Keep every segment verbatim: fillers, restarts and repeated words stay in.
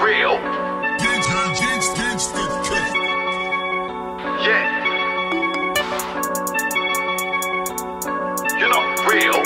real. Yeah. You're not real.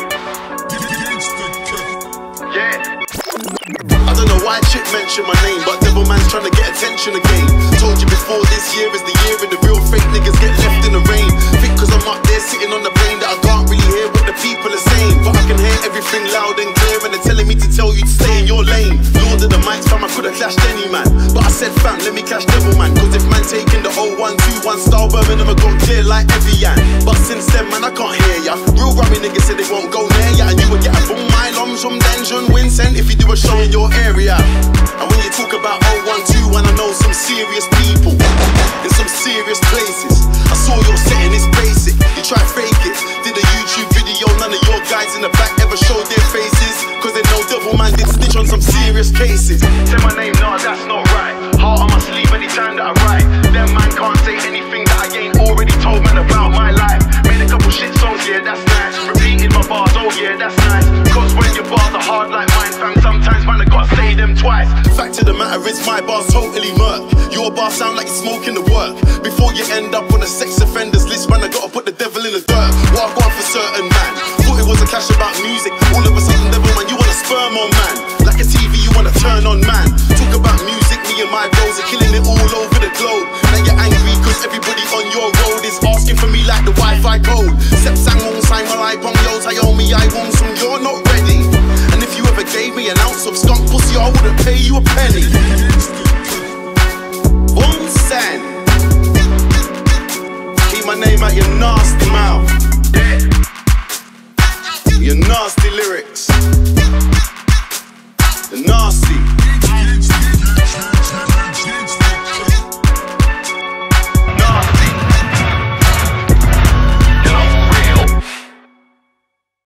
Yeah. I don't know why chick mentioned my name, but devil man's trying to get attention again. Told you before, this year is the year and the real fake niggas get left in the rain. Think cause I'm up there sitting on the plane that I can't really hear what the people are saying, but I can hear everything loud and clear, and they're telling me to tell you to stay in your lane. Lord of the mics, fam, I could've clashed any man, but I said fam, let me clash devil man, cause if man taking the oh one two one style Birmingham, I got clear like Evian. But since then man I can't hear ya. Real rummy niggas said they won't go near ya, and you would get a boom my lums from Dungeon Vincent if you do a show in your area. And when you talk about oh one two one, I know some serious people in some serious places. I saw your setting, it's basic, you try fake it. Did a YouTube video, none of your guys in the back ever showed their faces, cause they know devil man did snitch on some serious cases. Say my name, nah, that's not right. Heart on my sleeve anytime that I write. Them man can't say anything that I ain't already told man about my life. Made a couple shit songs, yeah, that's nice. Repeated my bars, oh yeah, that's nice. Cause when your bars are hard like mine, fam, sometimes man I gotta say them twice. Fact of the matter is my bars totally murk. Your bars sound like you're smoking the work. Before you end up on a sex offenders list, man, I gotta put the devil in the dirt. Walk on for certain man. Thought it was a clash about music. All of a sudden, devil man, you wanna sperm on man. Like a T V, you wanna turn on man. Talk about music, me and my bros are killing it all over the globe. Now you're angry cause everybody on your road is asking for me like the Wi-Fi code. Sep sang on sign my life on yo, I me, I want some, you're not ready. And if you ever gave me an ounce of skunk pussy, I wouldn't pay you a penny. Boom sand. Keep my name out your nasty mouth. Yeah. Your nasty lyrics. You're nasty.